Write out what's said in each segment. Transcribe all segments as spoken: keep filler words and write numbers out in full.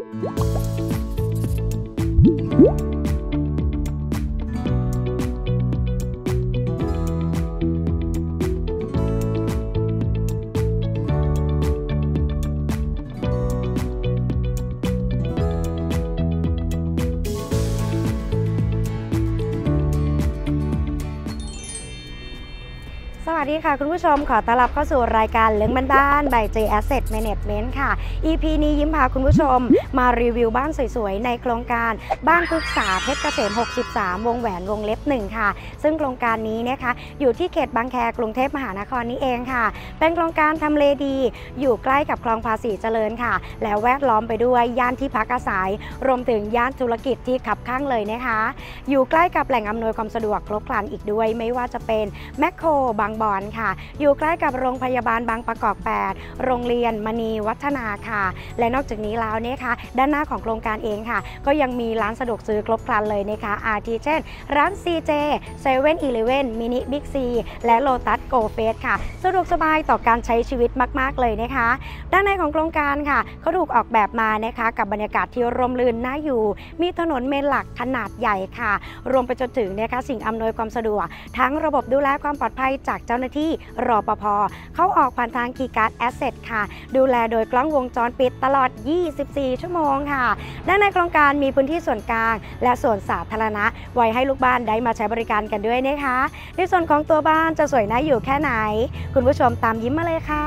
สวัสดีค่ะคุณผู้ชมขอต้อนรับเข้าสู่รายการเรื่องบ้านๆ by J Asset Management ค่ะ อี พี นี้ยิ้มพาคุณผู้ชมมารีวิวบ้านสวยๆในโครงการบ้านพฤกษาเพชรเกษมหกสิบสามวงแหวนวงเล็บหนึ่งค่ะซึ่งโครงการนี้นะคะอยู่ที่เขตบางแคกรุงเทพมหานครนี้เองค่ะเป็นโครงการทำเลดีอยู่ใกล้กับคลองภาษีเจริญค่ะแล้วแวดล้อมไปด้วยย่านที่พักอาศัยรวมถึงย่านธุรกิจที่ขับข้างเลยนะคะอยู่ใกล้กับแหล่งอำนวยความสะดวกครบครันอีกด้วยไม่ว่าจะเป็นแมคโครบางบอนค่ะอยู่ใกล้กับโรงพยาบาลบางประกอบแปดโรงเรียนมณีวัฒนาค่ะและนอกจากนี้แล้วเนี่ยค่ะด้านหน้าของโครงการเองค่ะก็ยังมีร้านสะดวกซื้อครบครันเลยนะคะอาทิเช่นร้าน ซี เจ เซเว่น อีเลฟเว่น มินิบิ๊กซีและโลตัสโกเฟสค่ะสะดวกสบายต่อการใช้ชีวิตมากๆเลยนะคะด้านในของโครงการค่ะเขาถูกออกแบบมานะคะกับบรรยากาศที่ร่มรื่นน่าอยู่มีถนนเมนหลักขนาดใหญ่ค่ะรวมไปจนถึงนะคะสิ่งอำนวยความสะดวกทั้งระบบดูแลความปลอดภัยจากเจ้าหน้าที่รปภ.เข้าออกผ่านทางคีย์การ์ดแอสเซทค่ะดูแลโดยกล้องวงจรปิดตลอดยี่สิบสี่ชั่วโมงค่ะด้านในโครงการมีพื้นที่ส่วนกลางและส่วนสาธารณะไว้ให้ลูกบ้านได้มาใช้บริการกันด้วยนะคะในส่วนของตัวบ้านจะสวยน่าอยู่แค่ไหนคุณผู้ชมตามยิ้มมาเลยค่ะ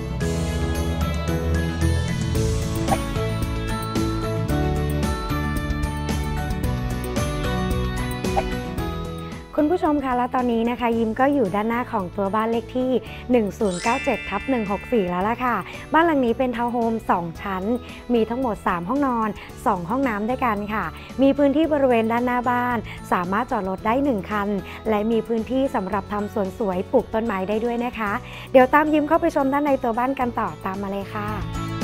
คุณผู้ชมคะและตอนนี้นะคะยิ้มก็อยู่ด้านหน้าของตัวบ้านเลขที่หนึ่งศูนย์เก้าเจ็ดทับหนึ่งหกสี่แล้วล่ะค่ะบ้านหลังนี้เป็นทาวน์โฮมสองชั้นมีทั้งหมดสามห้องนอนสองห้องน้ำด้วยกันค่ะมีพื้นที่บริเวณด้านหน้าบ้านสามารถจอดรถได้หนึ่งคันและมีพื้นที่สำหรับทำสวนสวยปลูกต้นไม้ได้ด้วยนะคะเดี๋ยวตามยิ้มเข้าไปชมด้านในตัวบ้านกันต่อตามมาเลยค่ะ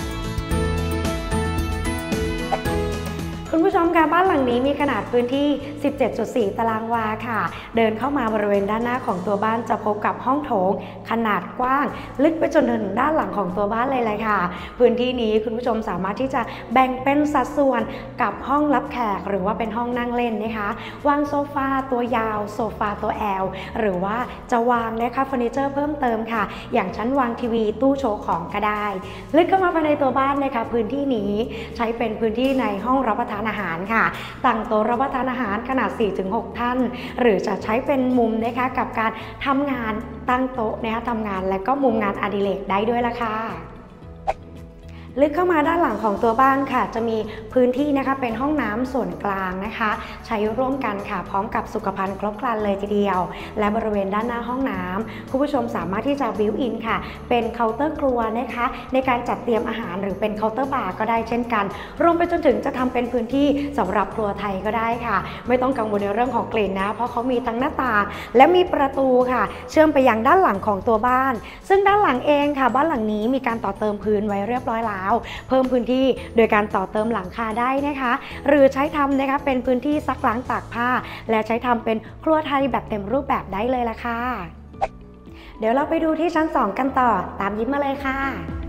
คุณผู้ชมคะบ้านหลังนี้มีขนาดพื้นที่ สิบเจ็ดจุดสี่ ตารางวาค่ะเดินเข้ามาบริเวณด้านหน้าของตัวบ้านจะพบกับห้องโถงขนาดกว้างลึกไปจนถึงด้านหลังของตัวบ้านเลยเลยค่ะพื้นที่นี้คุณผู้ชมสามารถที่จะแบ่งเป็นสัดส่วนกับห้องรับแขกหรือว่าเป็นห้องนั่งเล่นนะคะวางโซฟาตัวยาวโซฟาตัวแอลหรือว่าจะวางนะคะเฟอร์นิเจอร์เพิ่มเติมค่ะอย่างชั้นวางทีวีตู้โชว์ของก็ได้ลึกเข้ามาภายในตัวบ้านนะคะพื้นที่นี้ใช้เป็นพื้นที่ในห้องรับประทานอาหารค่ะตั้งโต๊ะรับประทานอาหารขนาด สี่ถึงหก ท่านหรือจะใช้เป็นมุมนะคะกับการทำงานตั้งโต๊ะนะคะทำงานและก็มุมงานอดิเรกได้ด้วยละค่ะลึกเข้ามาด้านหลังของตัวบ้านค่ะจะมีพื้นที่นะคะเป็นห้องน้ำส่วนกลางนะคะใช้ร่วมกันค่ะพร้อมกับสุขภัณฑ์ครบครันเลยทีเดียวและบริเวณด้านหน้าห้องน้ำคุณผู้ชมสามารถที่จะบิวอินค่ะเป็นเคาน์เตอร์ครัวนะคะในการจัดเตรียมอาหารหรือเป็นเคาน์เตอร์บาร์ก็ได้เช่นกันรวมไปจนถึงจะทำเป็นพื้นที่สำหรับครัวไทยก็ได้ค่ะไม่ต้องกังวลในเรื่องของกลิ่นนะเพราะเขามีทั้งหน้าต่างและมีประตูค่ะเชื่อมไปยังด้านหลังของตัวบ้านซึ่งด้านหลังเองค่ะบ้านหลังนี้มีการต่อเติมพื้นไว้เรียบร้อยแล้วเพิ่มพื้นที่โดยการต่อเติมหลังคาได้นะคะหรือใช้ทำนะคะเป็นพื้นที่ซักล้างตากผ้าและใช้ทำเป็นครัวไทยแบบเต็มรูปแบบได้เลยล่ะค่ะเดี๋ยวเราไปดูที่ชั้นสองกันต่อตามยิ้มมาเลยค่ะ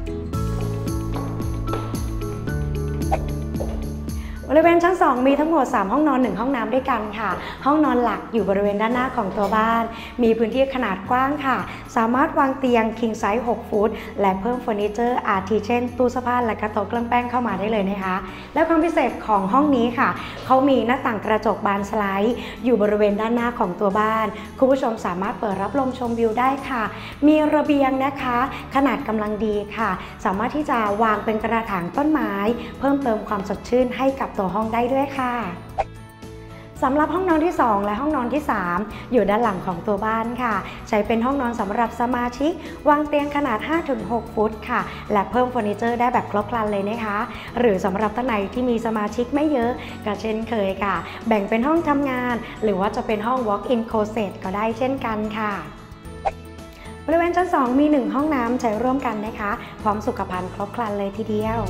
บริเวณชั้นสองมีทั้งหมดสามห้องนอนหนึ่งห้องน้ำด้วยกันค่ะห้องนอนหลักอยู่บริเวณด้านหน้าของตัวบ้านมีพื้นที่ขนาดกว้างค่ะสามารถวางเตียง King Size หกฟุตและเพิ่มเฟอร์นิเจอร์อาทิเช่นตู้เสื้อผ้าและกระโต๊ะเครื่องแป้งเข้ามาได้เลยนะคะและความพิเศษของห้องนี้ค่ะเขามีหน้าต่างกระจกบานสไลด์อยู่บริเวณด้านหน้าของตัวบ้านคุณผู้ชมสามารถเปิดรับลมชมวิวได้ค่ะมีระเบียงนะคะขนาดกำลังดีค่ะสามารถที่จะวางเป็นกระถางต้นไม้เพิ่มเติมความสดชื่นให้กับตัวห้องได้ด้วยค่ะสำหรับห้องนอนที่สองและห้องนอนที่สามอยู่ด้านหลังของตัวบ้านค่ะใช้เป็นห้องนอนสำหรับสมาชิกวางเตียงขนาด ห้าถึงหก ฟุตค่ะและเพิ่มเฟอร์นิเจอร์ได้แบบครบครันเลยนะคะหรือสำหรับท่านไหนที่มีสมาชิกไม่เยอะก็เช่นเคยค่ะแบ่งเป็นห้องทำงานหรือว่าจะเป็นห้อง walk-in closet ก็ได้เช่นกันค่ะบริเวณชั้นสองมีหนึ่งห้องน้ำใช้ร่วมกันนะคะพร้อมสุขภัณฑ์ครบครันเลยทีเดียว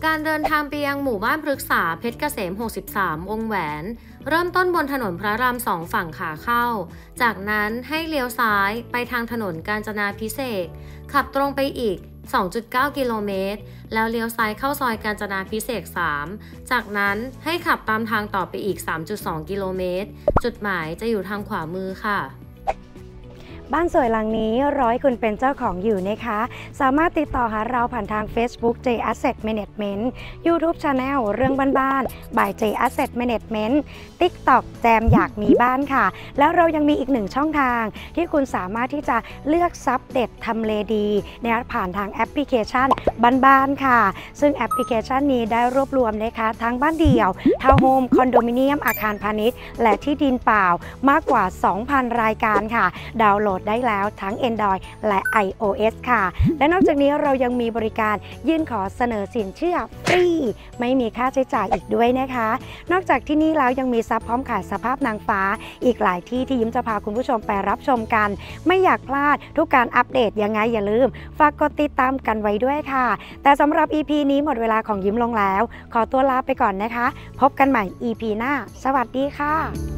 การเดินทางไปยังหมู่บ้านพฤกษาเพชรเกษมหกสิบสามวงแหวนเริ่มต้นบนถนนพระรามสองฝั่งขาเข้าจากนั้นให้เลี้ยวซ้ายไปทางถนนกาญจนาภิเษกขับตรงไปอีก สองจุดเก้า กิโลเมตรแล้วเลี้ยวซ้ายเข้าซอยกาญจนาภิเษกสามจากนั้นให้ขับตามทางต่อไปอีก สามจุดสอง กิโลเมตรจุดหมายจะอยู่ทางขวามือค่ะบ้านสวยหลังนี้รอให้คุณเป็นเจ้าของอยู่นะคะสามารถติดต่อหาเราผ่านทาง Facebook J Asset Management YouTube Channel เรื่องบ้านๆ by J Asset Management TikTok แจมอยากมีบ้านค่ะแล้วเรายังมีอีกหนึ่งช่องทางที่คุณสามารถที่จะเลือกทรัพย์เด็ดทำเลดีนะคะผ่านทางแอปพลิเคชันบ้านๆค่ะซึ่งแอปพลิเคชันนี้ได้รวบรวมนะคะทั้งบ้านเดี่ยวทาวน์โฮมคอนโดมิเนียมอาคารพาณิชย์และที่ดินเปล่ามากกว่า สองพัน รายการค่ะดาวน์โหลดได้แล้วทั้ง Android และ iOS ค่ะและนอกจากนี้เรายังมีบริการยื่นขอเสนอสินเชื่อฟรีไม่มีค่าใช้จ่ายอีกด้วยนะคะนอกจากที่นี่แล้วยังมีซับพร้อมขายสภาพนางฟ้าอีกหลายที่ที่ยิ้มจะพาคุณผู้ชมไปรับชมกันไม่อยากพลาดทุกการอัปเดตยังไงอย่าลืมฝากกดติดตามกันไว้ด้วยค่ะแต่สำหรับ อี พี นี้หมดเวลาของยิ้มลงแล้วขอตัวลาไปก่อนนะคะพบกันใหม่ อี พี หน้าสวัสดีค่ะ